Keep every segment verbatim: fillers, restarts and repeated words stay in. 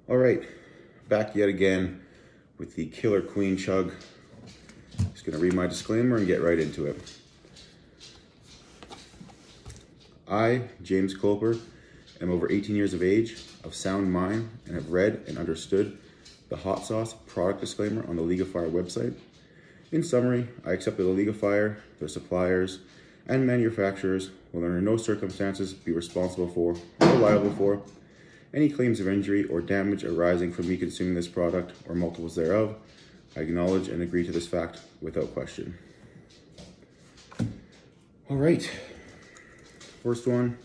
All right, back yet again with the Killer Queen Chug. Just gonna read my disclaimer and get right into it. I, James Cloper, am over eighteen years of age, of sound mind, and have read and understood the hot sauce product disclaimer on the League of Fire website. In summary, I accept that the League of Fire, their suppliers, and manufacturers will under no circumstances be responsible for or liable for any claims of injury or damage arising from me consuming this product or multiples thereof. I acknowledge and agree to this fact without question. All right, first one.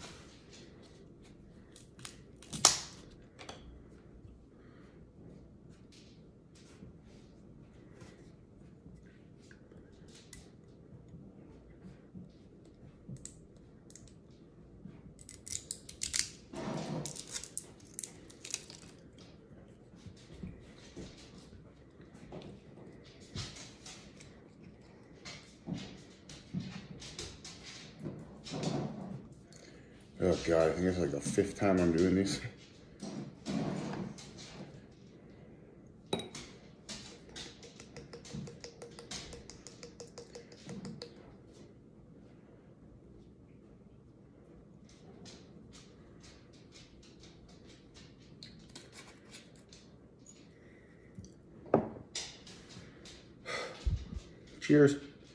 Oh God, I think it's like the fifth time I'm doing these. Cheers.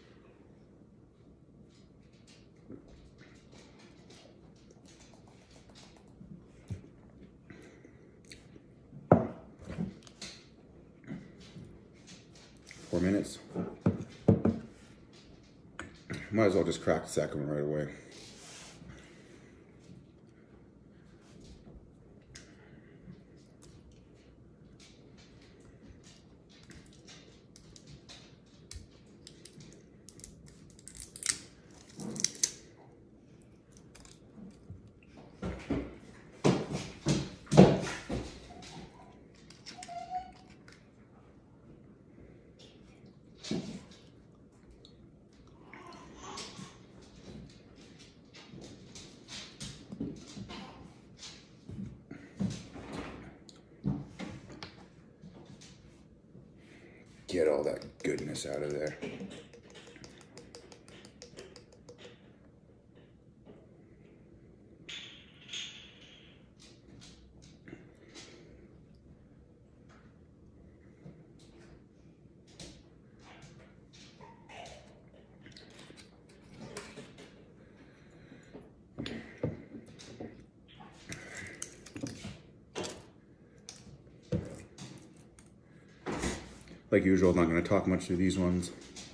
Four minutes. Might as well just crack the second one right away. Get all that goodness out of there. Like usual, I'm not going to talk much through these ones.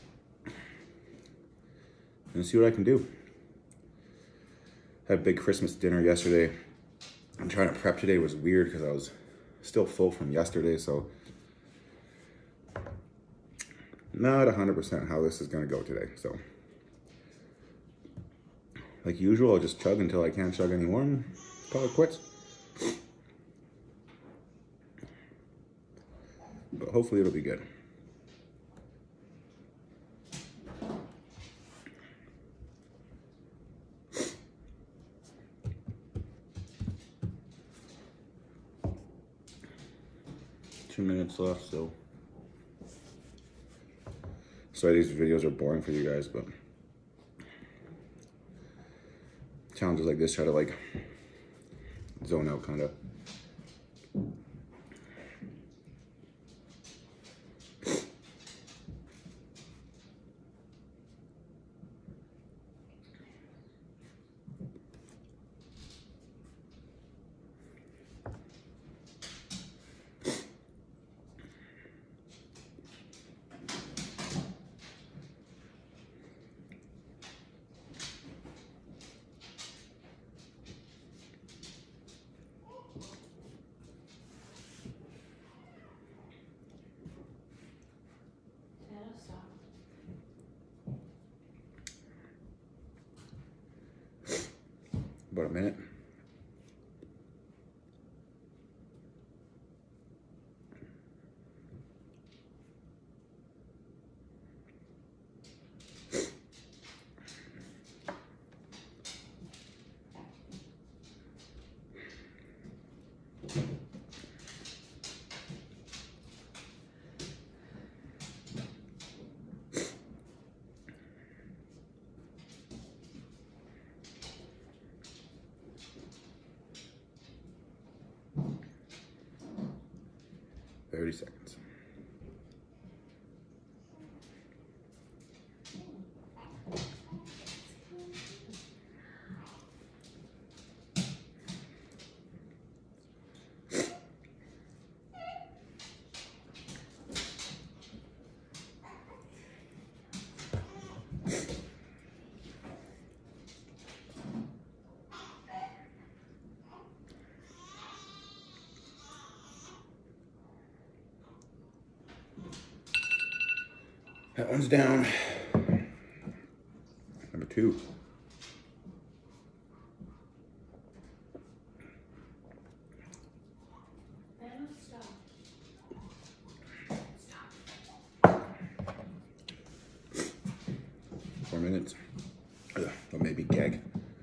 And see what I can do. Had a big Christmas dinner yesterday. I'm trying to prep today. It was weird because I was still full from yesterday, so not one hundred percent how this is going to go today. So, like usual, I'll just chug until I can't chug anymore and call it quits. But hopefully it'll be good. Two minutes left, so. Sorry these videos are boring for you guys, but challenges like this try to like zone out kind of. About a minute. thirty seconds. That one's down. Number two. Four minutes. Ugh, or maybe gag.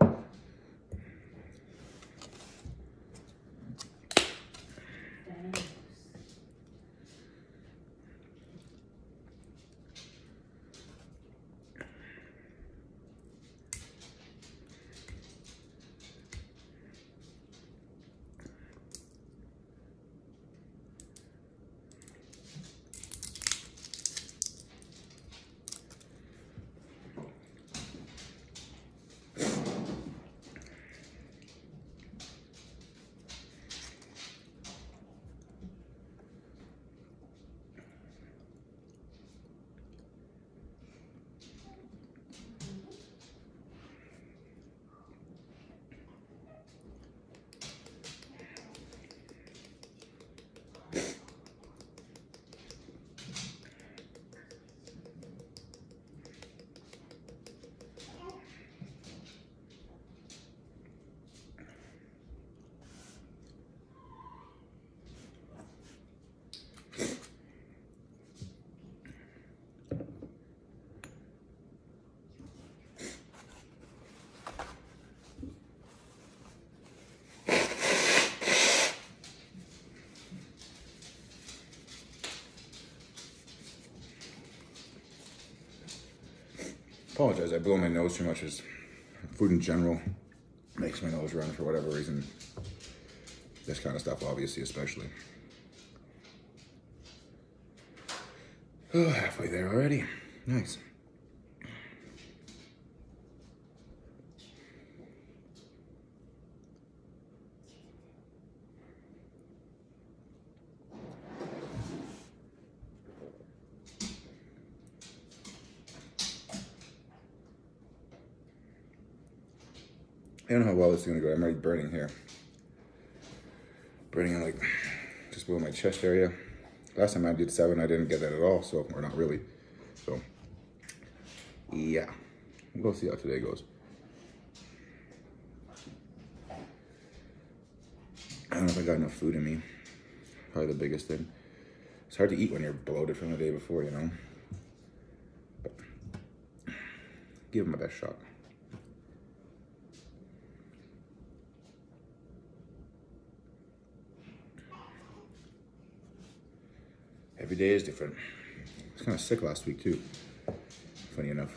Apologize, I blow my nose too much. As food in general makes my nose run for whatever reason. This kind of stuff, obviously, especially. Oh, halfway there already. Nice. I don't know how well this is gonna go. I'm already burning here. Burning in like just below my chest area. Last time I did seven, I didn't get that at all, so, or not really. So, yeah. We'll see how today goes. I don't know if I got enough food in me. Probably the biggest thing. It's hard to eat when you're bloated from the day before, you know? But give it my best shot. Every day is different. I was kind of sick last week too, funny enough.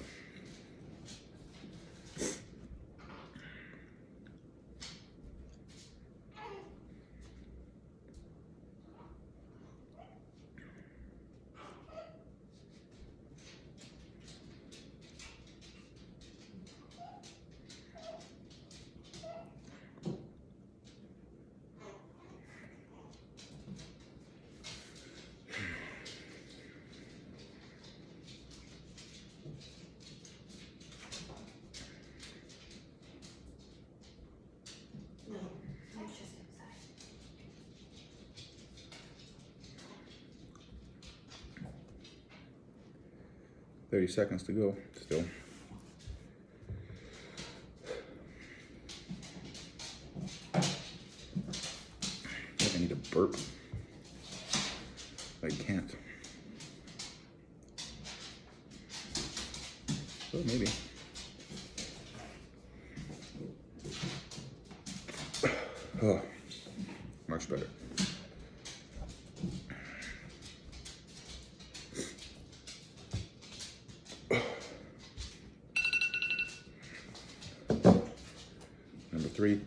thirty seconds to go still. I think I need a burp. I can't. Oh, maybe. Oh, much better. Number three.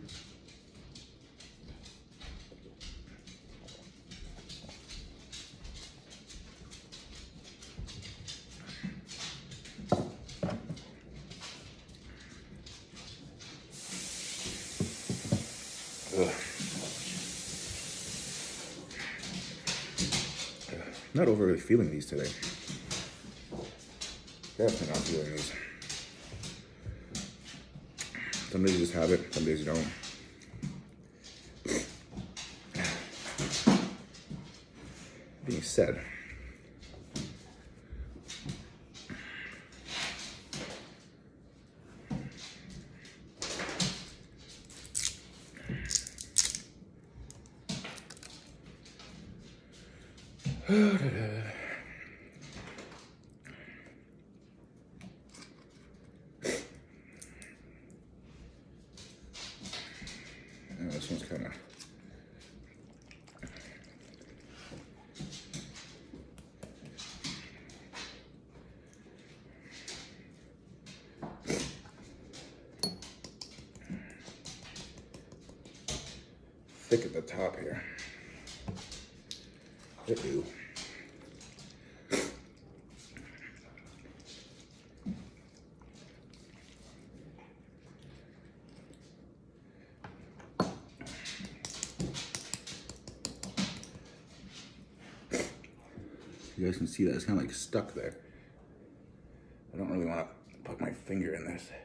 not overly feeling these today. Definitely not feeling these. Some days you just have it, some days you don't. Being said, Uh, this one's kind of thick at the top here. Uh-oh. You guys can see that it's kind of like stuck there. I don't really want to put my finger in this.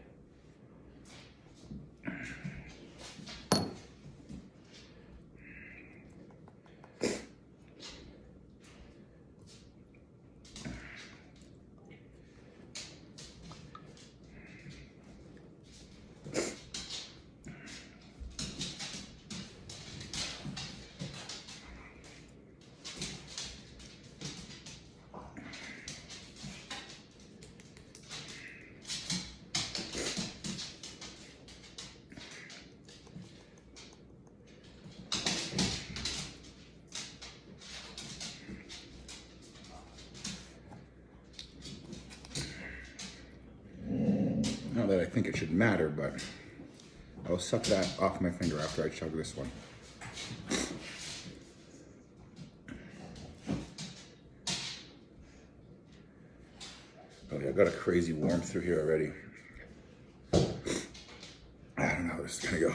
Not that I think it should matter, but I'll suck that off my finger after I chug this one. Oh yeah, I got a crazy warmth through here already. I don't know how this is gonna go.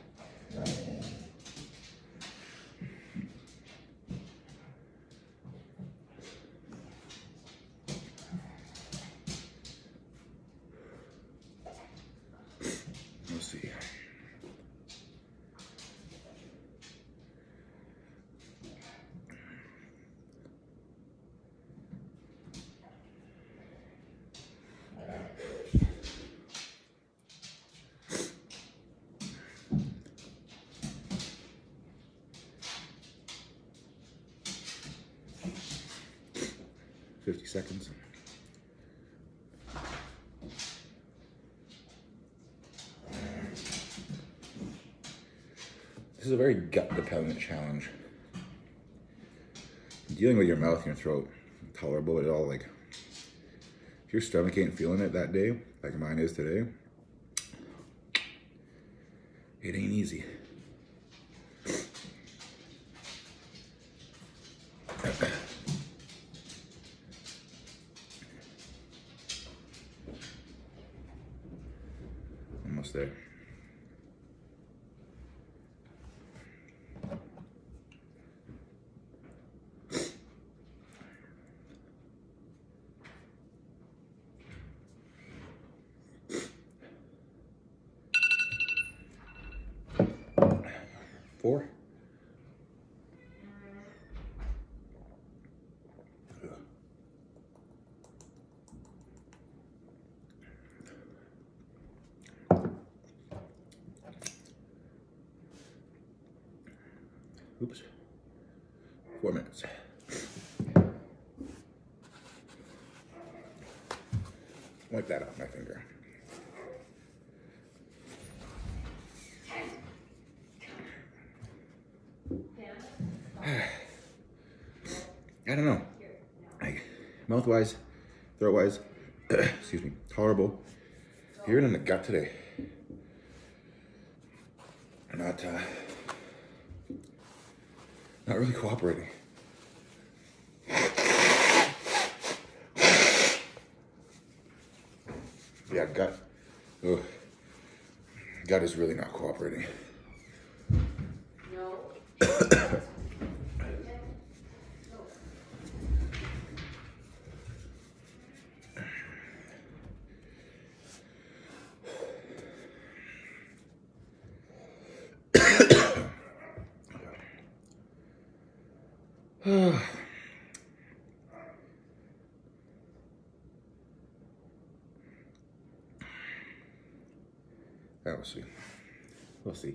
We'll see. fifty seconds. This is a very gut-dependent challenge. Dealing with your mouth and your throat, tolerable at all. Like, if your stomach ain't feeling it that day, like mine is today, it ain't easy. Almost there. Four. Oops. Four minutes. Wipe that off my finger. I don't know. I, mouth-wise, throat-wise, excuse me, tolerable. Hearing in the gut today. Not, uh, not really cooperating. Yeah, gut. Ugh. Gut is really not cooperating. No. We'll see. We'll see.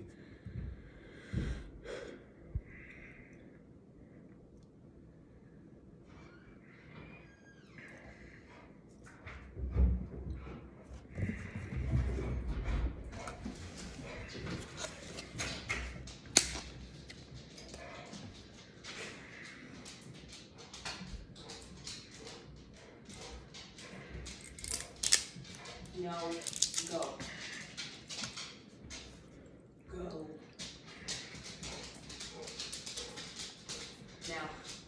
No, go. Go. Now.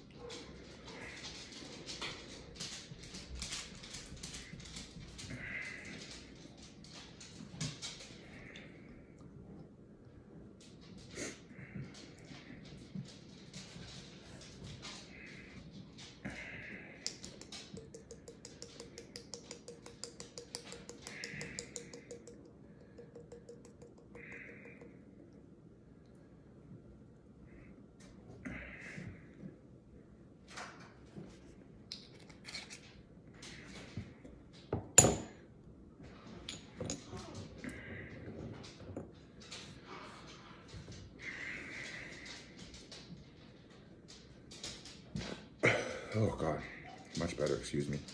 Oh God, much better, excuse me.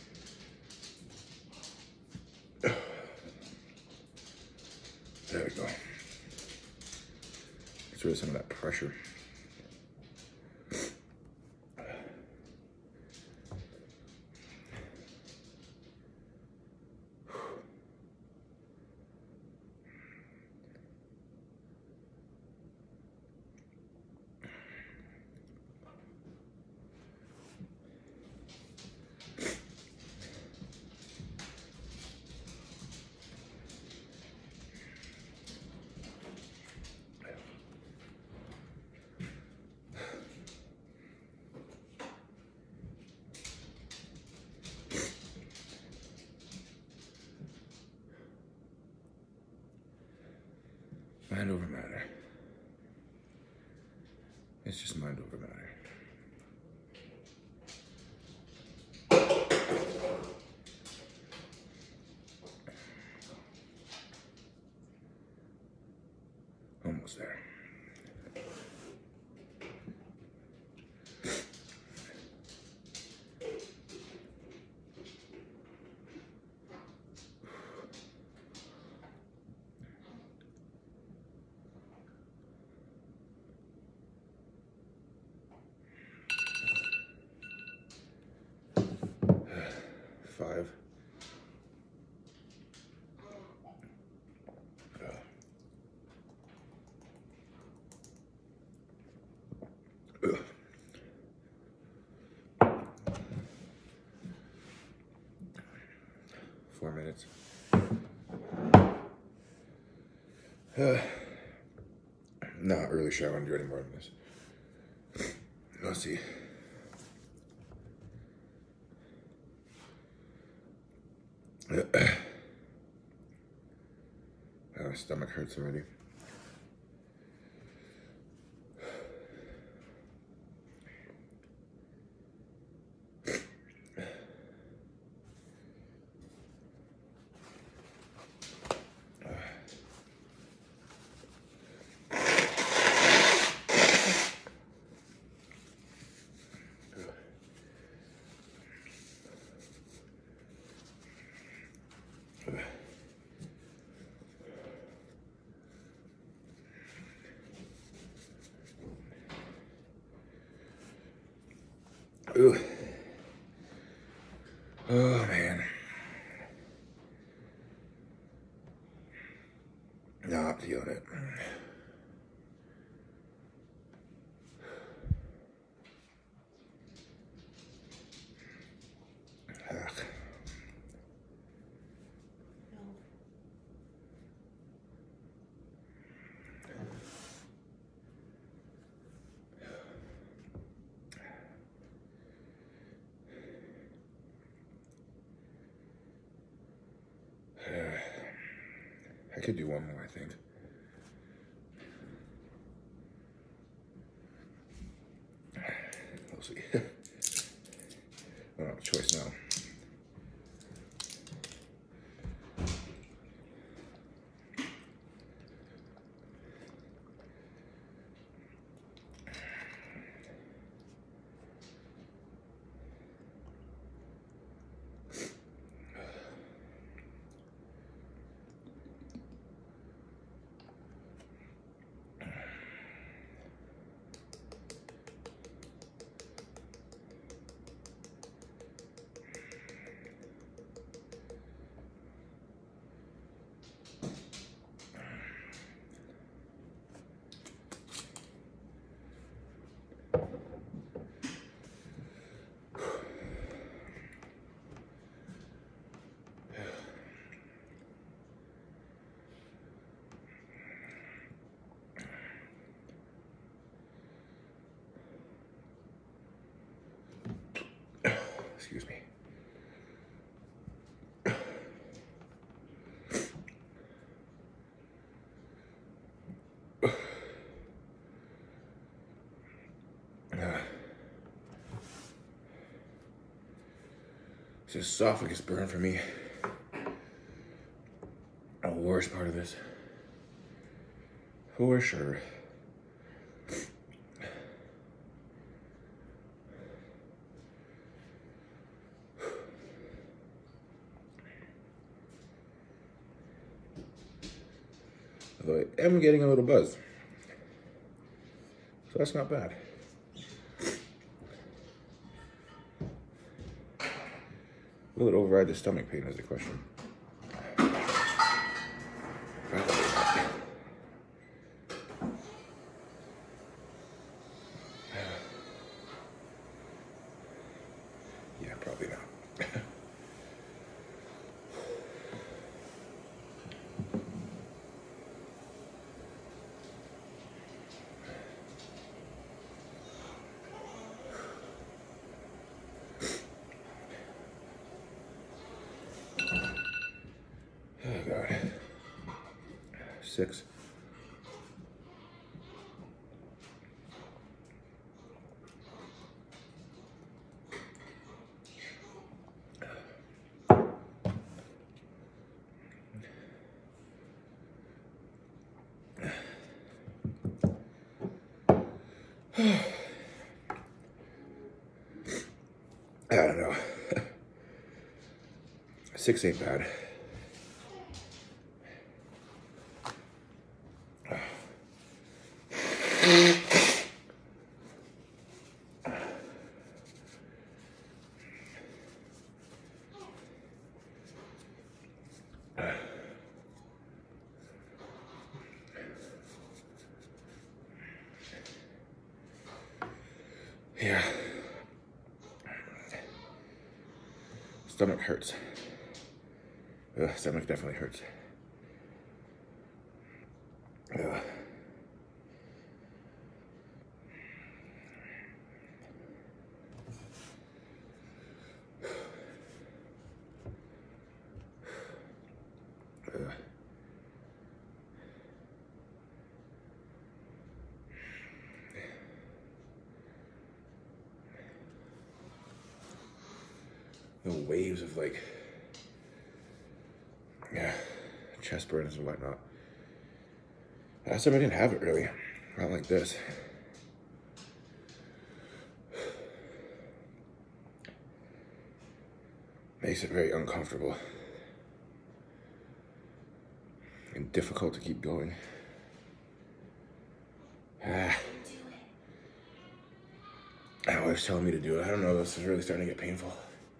There we go. Get rid of some of that pressure. Mind over matter. It's just mind over matter. Almost there. Five. Ugh. Four minutes. Uh, not really sure I want to do any more than this. Let's see. Uh, my stomach hurts already. Ooh. Oh man. Not feeling it. Ugh. I could do one more, I think. We'll honestly. I don't have a choice now. Excuse me. This esophagus burn for me. The worst part of this. For sure. Although I am getting a little buzz. So that's not bad. Will it override the stomach pain is the question. Yeah, probably not. Oh God. Six. I don't know. Six ain't bad. Yeah. Stomach hurts. Ugh, stomach definitely hurts. Ugh. Ugh. The waves of like, yeah, chest burns and whatnot. Last time I didn't have it really, not like this. Makes it very uncomfortable and difficult to keep going. Ah. My wife's telling me to do it. I don't know, this is really starting to get painful.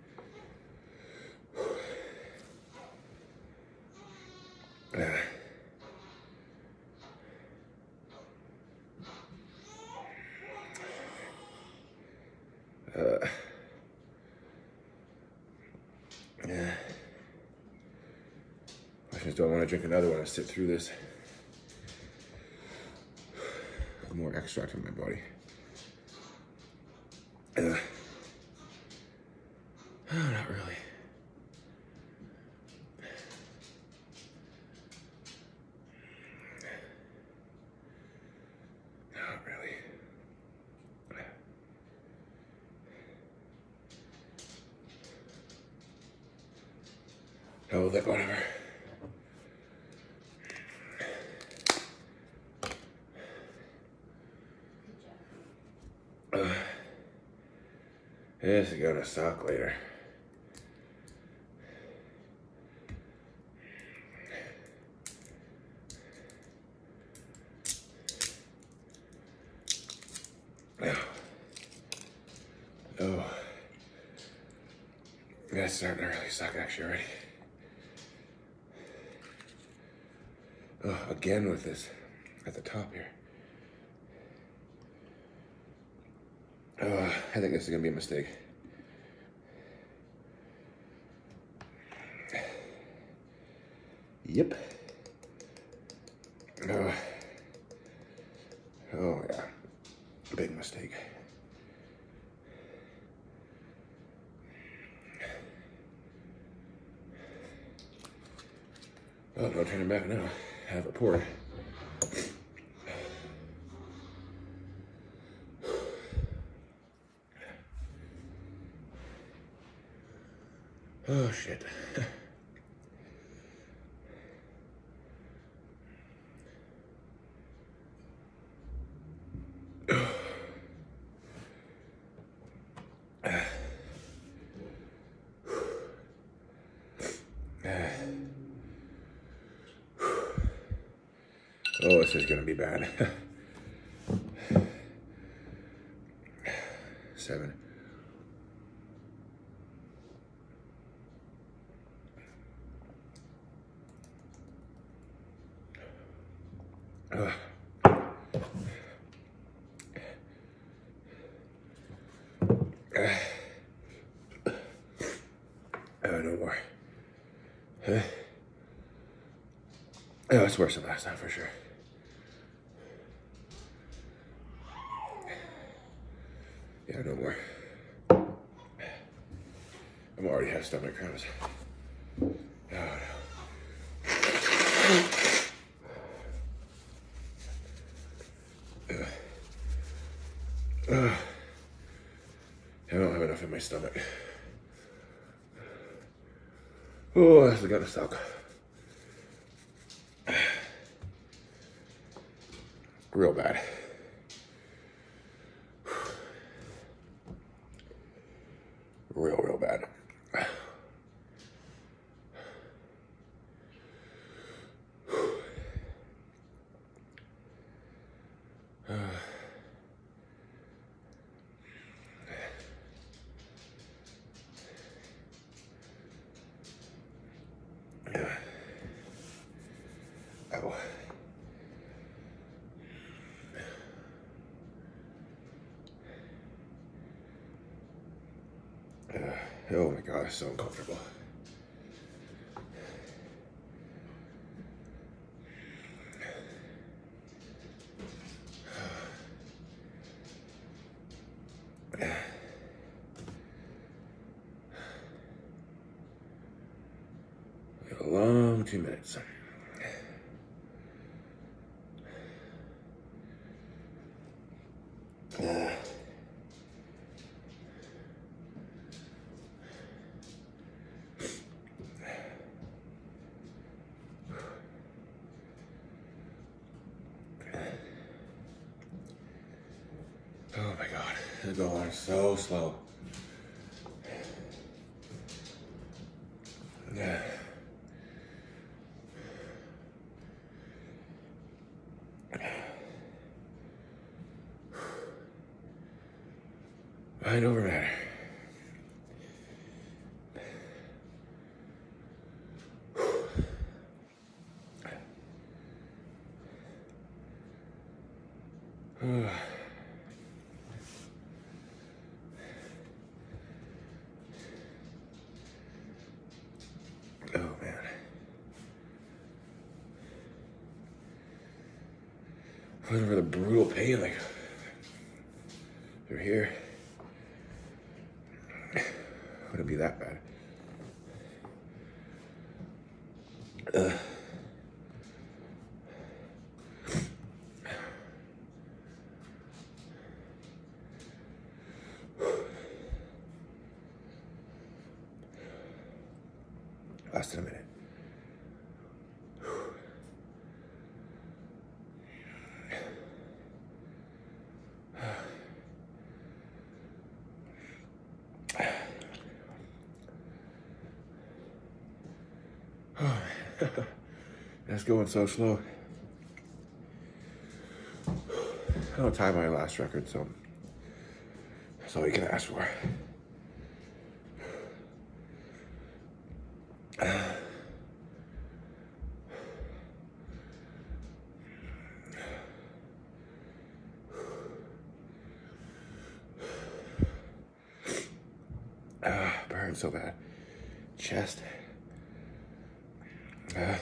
Ah. Uh, yeah. I just don't want to drink another one and sit through this. More extract in my body. Uh, oh, not really. Not really. Oh, that whatever. Uh, this is gonna suck later. Oh, that's starting to really suck actually already. Oh, again with this at the top here. Oh, I think this is gonna be a mistake. Yep. Oh, oh yeah, big mistake. Oh, no turning back now. Have it poured. Oh, shit. Oh, this is gonna be bad. Seven. Ugh. Oh, no more. Huh? Oh, it's worse than last time for sure. Yeah, no more. I'm already have stomach cramps. Oh no. Ugh. Ugh. I don't have enough in my stomach. Oh, this is gonna suck. Real bad. Real, real bad. Ow. Uh, oh my god, it's so uncomfortable. A long two minutes. Uh. Oh my god, it's going so slow. Yeah. Mind over matter. Oh man. Looking for the brutal pain, like through here. Wouldn't be that bad. Ugh. lasted a minute. That's going so slow. I don't tie my last record, so that's all you can ask for. Ah, burns so bad. Chest. Uh,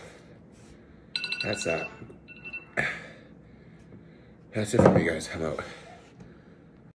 That's that. That's it for me, guys. I'm out.